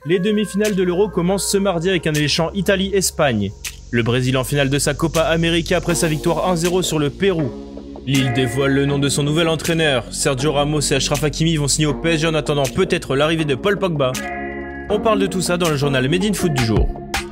Les demi-finales de l'Euro commencent ce mardi avec un alléchant Italie-Espagne. Le Brésil en finale de sa Copa América après sa victoire 1-0 sur le Pérou. Lille dévoile le nom de son nouvel entraîneur. Sergio Ramos et Achraf Hakimi vont signer au PSG en attendant peut-être l'arrivée de Paul Pogba. On parle de tout ça dans le journal Made in Foot du jour.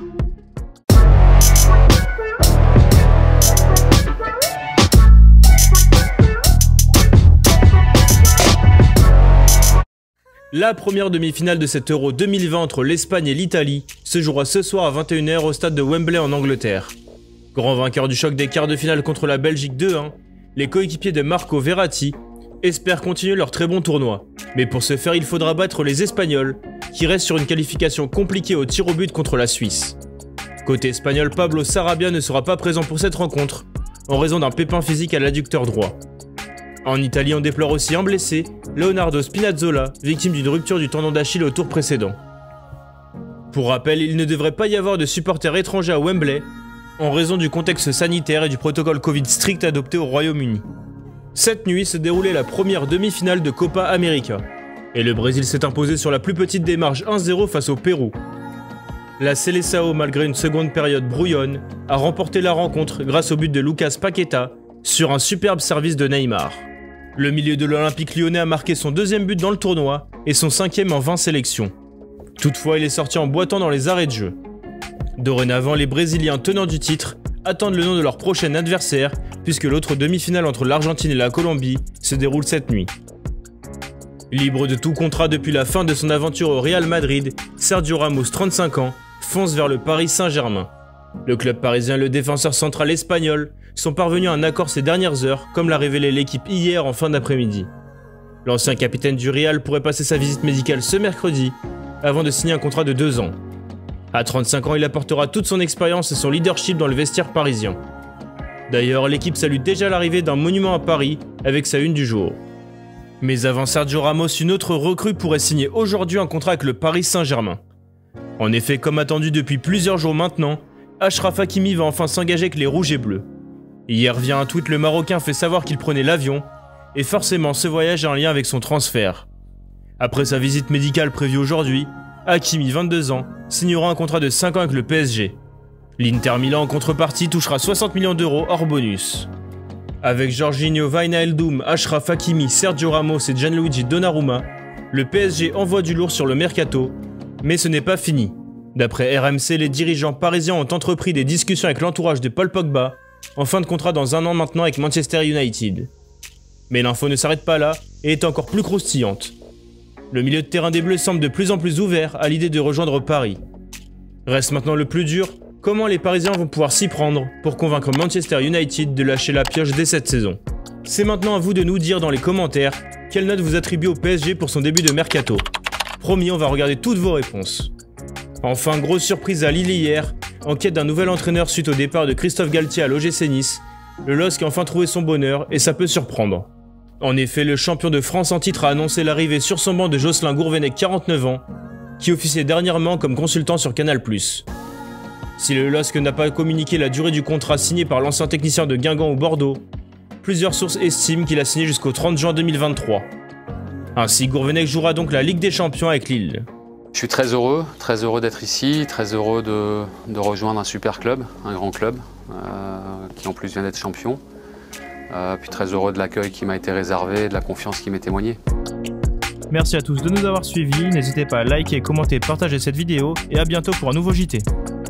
La première demi-finale de cet Euro 2020 entre l'Espagne et l'Italie se jouera ce soir à 21 h au stade de Wembley en Angleterre. Grand vainqueur du choc des quarts de finale contre la Belgique 2-1, les coéquipiers de Marco Verratti espèrent continuer leur très bon tournoi. Mais pour ce faire, il faudra battre les Espagnols, qui restent sur une qualification compliquée au tir au but contre la Suisse. Côté espagnol, Pablo Sarabia ne sera pas présent pour cette rencontre, en raison d'un pépin physique à l'adducteur droit. En Italie, on déplore aussi un blessé, Leonardo Spinazzola, victime d'une rupture du tendon d'Achille au tour précédent. Pour rappel, il ne devrait pas y avoir de supporters étrangers à Wembley, en raison du contexte sanitaire et du protocole Covid strict adopté au Royaume-Uni. Cette nuit se déroulait la première demi-finale de Copa América, et le Brésil s'est imposé sur la plus petite des marges 1-0 face au Pérou. La Seleção, malgré une seconde période brouillonne, a remporté la rencontre grâce au but de Lucas Paqueta sur un superbe service de Neymar. Le milieu de l'Olympique lyonnais a marqué son deuxième but dans le tournoi et son 5e en 20 sélections. Toutefois, il est sorti en boitant dans les arrêts de jeu. Dorénavant, les Brésiliens tenants du titre attendent le nom de leur prochain adversaire puisque l'autre demi-finale entre l'Argentine et la Colombie se déroule cette nuit. Libre de tout contrat depuis la fin de son aventure au Real Madrid, Sergio Ramos, 35 ans, fonce vers le Paris Saint-Germain. Le club parisien et le défenseur central espagnol sont parvenus à un accord ces dernières heures, comme l'a révélé l'équipe hier en fin d'après-midi. L'ancien capitaine du Real pourrait passer sa visite médicale ce mercredi, avant de signer un contrat de 2 ans. À 35 ans, il apportera toute son expérience et son leadership dans le vestiaire parisien. D'ailleurs, l'équipe salue déjà l'arrivée d'un monument à Paris, avec sa une du jour. Mais avant Sergio Ramos, une autre recrue pourrait signer aujourd'hui un contrat avec le Paris Saint-Germain. En effet, comme attendu depuis plusieurs jours maintenant, Achraf Hakimi va enfin s'engager avec les Rouges et Bleus. Hier via un tweet, le Marocain fait savoir qu'il prenait l'avion, et forcément ce voyage a un lien avec son transfert. Après sa visite médicale prévue aujourd'hui, Hakimi, 22 ans, signera un contrat de 5 ans avec le PSG. L'Inter Milan en contrepartie touchera 60 millions d'euros hors bonus. Avec Jorginho, Wijnaldum, Achraf Hakimi, Sergio Ramos et Gianluigi Donnarumma, le PSG envoie du lourd sur le mercato, mais ce n'est pas fini. D'après RMC, les dirigeants parisiens ont entrepris des discussions avec l'entourage de Paul Pogba, en fin de contrat dans 1 an maintenant avec Manchester United. Mais l'info ne s'arrête pas là et est encore plus croustillante. Le milieu de terrain des Bleus semble de plus en plus ouvert à l'idée de rejoindre Paris. Reste maintenant le plus dur, comment les Parisiens vont pouvoir s'y prendre pour convaincre Manchester United de lâcher la pioche dès cette saison. C'est maintenant à vous de nous dire dans les commentaires quelle note vous attribuez au PSG pour son début de mercato. Promis, on va regarder toutes vos réponses. Enfin, grosse surprise à Lille hier, en quête d'un nouvel entraîneur suite au départ de Christophe Galtier à l'OGC Nice, le LOSC a enfin trouvé son bonheur et ça peut surprendre. En effet, le champion de France en titre a annoncé l'arrivée sur son banc de Jocelyn Gourvenec, 49 ans, qui officiait dernièrement comme consultant sur Canal+. Si le LOSC n'a pas communiqué la durée du contrat signé par l'ancien technicien de Guingamp ou Bordeaux, plusieurs sources estiment qu'il a signé jusqu'au 30 juin 2023. Ainsi, Gourvenec jouera donc la Ligue des Champions avec Lille. Je suis très heureux d'être ici, très heureux de rejoindre un super club, un grand club, qui en plus vient d'être champion. Puis très heureux de l'accueil qui m'a été réservé et de la confiance qui m'est témoignée. Merci à tous de nous avoir suivis, n'hésitez pas à liker, commenter, partager cette vidéo et à bientôt pour un nouveau JT.